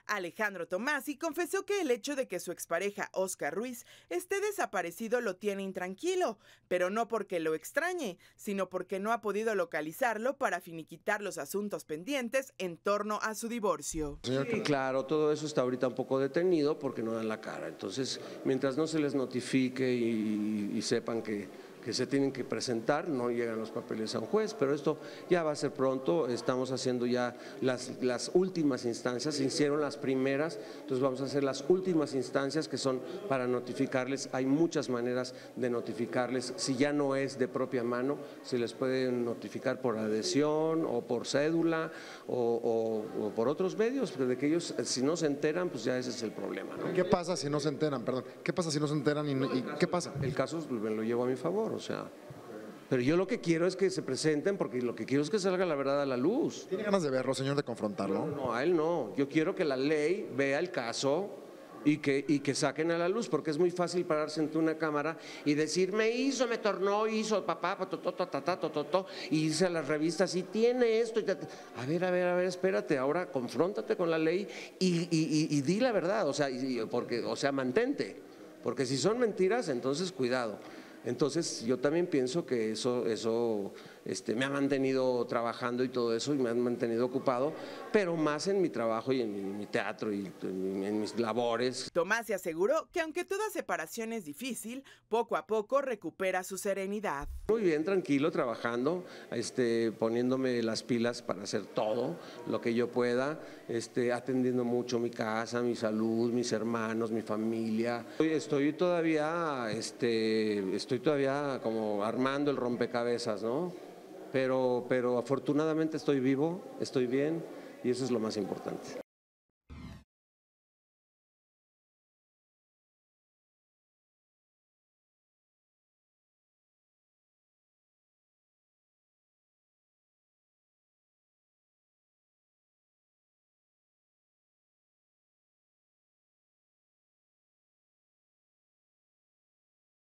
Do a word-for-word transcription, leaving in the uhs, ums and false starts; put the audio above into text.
Alejandro Tommasi confesó que el hecho de que su expareja Oscar Ruiz esté desaparecido lo tiene intranquilo, pero no porque lo extrañe, sino porque no ha podido localizarlo para finiquitar los asuntos pendientes en torno a su divorcio. Sí, claro, todo eso está ahorita un poco detenido porque no dan la cara. Entonces, mientras no se les notifique y, y sepan que que se tienen que presentar, no llegan los papeles a un juez, pero esto ya va a ser pronto. Estamos haciendo ya las, las últimas instancias, se hicieron las primeras, entonces vamos a hacer las últimas instancias que son para notificarles. Hay muchas maneras de notificarles, si ya no es de propia mano, se les puede notificar por adhesión o por cédula o, o, o por otros medios, pero de que ellos si no se enteran, pues ya ese es el problema, ¿no? ¿Qué pasa si no se enteran? Perdón, ¿qué pasa si no se enteran y, y qué pasa? El caso me lo llevo a mi favor. O sea, pero yo lo que quiero es que se presenten porque lo que quiero es que salga la verdad a la luz. ¿Tiene ganas de verlo, señor, de confrontarlo? No, no, a él no. Yo quiero que la ley vea el caso y que, y que saquen a la luz, porque es muy fácil pararse ante una cámara y decir, me hizo, me tornó, hizo, papá, to, to, to, to, to, to, to, y irse a las revistas y tiene esto. Y a ver, a ver, a ver, espérate, ahora confróntate con la ley y, y, y, y di la verdad, o sea, y, porque, o sea, mantente, porque si son mentiras, entonces cuidado. Entonces yo también pienso que eso, eso este, me ha mantenido trabajando y todo eso y me ha mantenido ocupado, pero más en mi trabajo y en mi, mi teatro y en, en mis labores. Tommasi aseguró que aunque toda separación es difícil, poco a poco recupera su serenidad. Muy bien, tranquilo, trabajando, este, poniéndome las pilas para hacer todo lo que yo pueda, este, atendiendo mucho mi casa, mi salud, mis hermanos, mi familia. Estoy todavía, este, estoy todavía como armando el rompecabezas, ¿no? Pero, pero afortunadamente estoy vivo, estoy bien y eso es lo más importante.